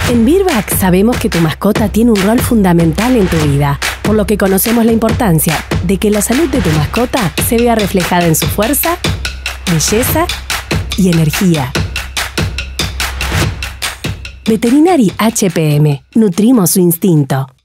En Virbac sabemos que tu mascota tiene un rol fundamental en tu vida, por lo que conocemos la importancia de que la salud de tu mascota se vea reflejada en su fuerza, belleza y energía. Veterinary HPM. Nutrimos su instinto.